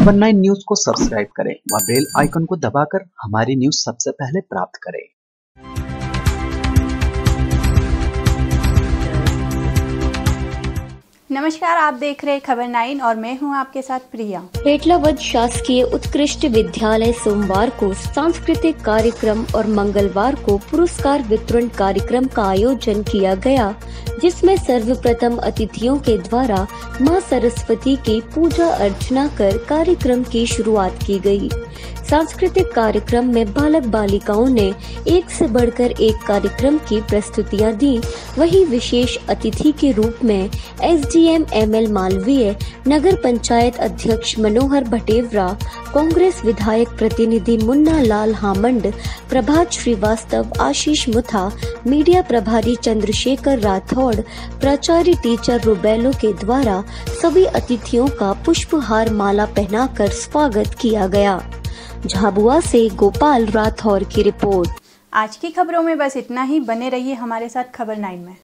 खबर 9 न्यूज को सब्सक्राइब करें व बेल आइकन को दबाकर हमारी न्यूज सबसे पहले प्राप्त करें। नमस्कार, आप देख रहे खबर 9 और मैं हूं आपके साथ प्रिया। पेटलावद शासकीय उत्कृष्ट विद्यालय सोमवार को सांस्कृतिक कार्यक्रम और मंगलवार को पुरस्कार वितरण कार्यक्रम का आयोजन किया गया, जिसमें सर्वप्रथम अतिथियों के द्वारा मां सरस्वती की पूजा अर्चना कर कार्यक्रम की शुरुआत की गई। सांस्कृतिक कार्यक्रम में बालक बालिकाओं ने एक से बढ़कर एक कार्यक्रम की प्रस्तुतियां दी। वहीं विशेष अतिथि के रूप में एसडीएम एमएल मालवीय, नगर पंचायत अध्यक्ष मनोहर भटेवरा, कांग्रेस विधायक प्रतिनिधि मुन्ना लाल हामंड, प्रभात श्रीवास्तव, आशीष मुथा, मीडिया प्रभारी चंद्रशेखर राठौड़, प्राचार्य टीचर रुबेलो के द्वारा सभी अतिथियों का पुष्पहार माला पहनाकर स्वागत किया गया। झाबुआ से गोपाल राठौर की रिपोर्ट। आज की खबरों में बस इतना ही। बने रहिए हमारे साथ खबर 9 में।